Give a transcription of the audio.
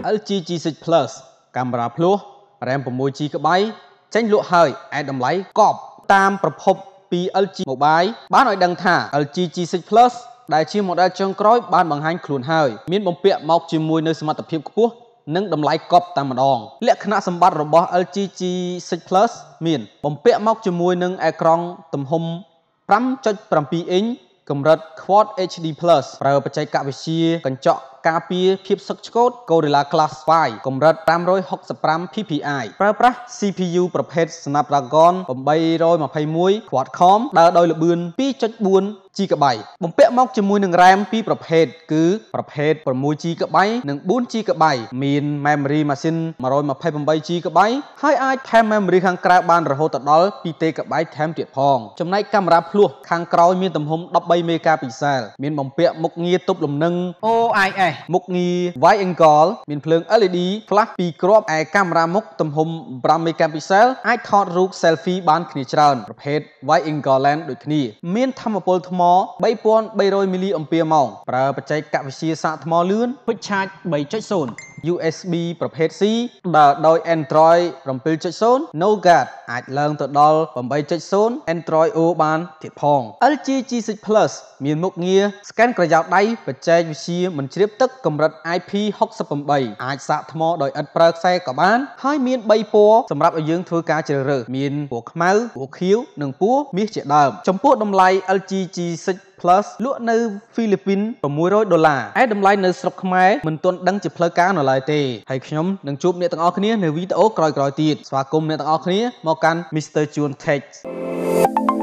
LG G6 Plus កាមេរ៉ាភ្លោះ RAM 6GB ចេញលក់ហើយឯតម្លៃកប់តាមប្រភពពី LG Mobile បានឲ្យដឹងថា LG G6 Plus ដែលជា model ចុងក្រោយបានបង្ហាញខ្លួនហើយមានបំពាក់មកជាមួយនៅសមត្ថភាពខ្ពស់និងតម្លៃកប់តែម្ដងលក្ខណៈសម្បត្តិរបស់ LG G6 Plus មានបំពាក់មកជាមួយនឹងអេក្រង់ទំហំ 5.7 អ៊ីងកម្រិត Quad HD Plus ប្រើបច្ចេកវិទ្យាកញ្ចក់ការពារភាពសឹកឆ្កូត Gorilla Glass 5 កម្រិត 565 ppi ប្រើប្រាស់ CPU ប្រភេទ Snapdragon 821 Quad-Core ដើរដោយល្បឿន 2.4 GB បំពាក់មកជាមួយនឹង RAM ពីរប្រភេទគឺប្រភេទ 6GB និង 4GB មាន Memory Machine 128GB ហើយអាចថែម Memory ខាងក្រៅបានរហូតដល់ 2TB ថែមទៀតផងចំណែកកាមេរ៉ាភ្លោះខាងក្រោយមានទំហំ 13 megapixel មានបំពាក់មុខងារទប់លំនឹង OIS មុខងារ Wide Angle មានភ្លើង LED flash 2គ្រាប់ឯកាមេរ៉ាមុខទំហំ 5 megapixel អាចថតរូប selfie បានគ្នាច្រើនប្រភេទ Wide Angle lens ដូចគ្នាមានថាមពលថ្ម 3300 mAh ប្រើបច្ចេកវិទ្យាសាកថ្មលឿន Quick Charge 3.0 USB ប្រភេទ C ដើរដោយ Android 7.0 Nougat អាចឡើងទៅដល់ 8.0 Android O បានទៀតផង LG G6 Plus មានមុខងារ Scan ក្រយោលដៃបច្ចេកវិទ្យាមិនជ្រាបទឹកកម្រិត IP68 អាចសាកថ្មដោយឥតប្រើខ្សែក៏បានហើយមាន 3 ពណ៌សម្រាប់ឲ្យយើងធ្វើការជ្រើសរើសមានពណ៌ខ្មៅពណ៌ខៀវនិងពណ៌មាសជាដើមចំពោះតម្លៃ LG G6 Plus លក់នៅហ្វីលីពីន$600ឯតម្លៃនៅស្រុកខ្មែរមិនទាន់ដឹងជាផ្លូវការនៅឡើយទេហើយខ្ញុំនឹងជួបអ្នកទាំងអស់គ្នានៅវីដេអូក្រោយៗទៀតស្វាគមន៍អ្នកទាំងអស់គ្នាមកកាន់ Mr. Jun Tech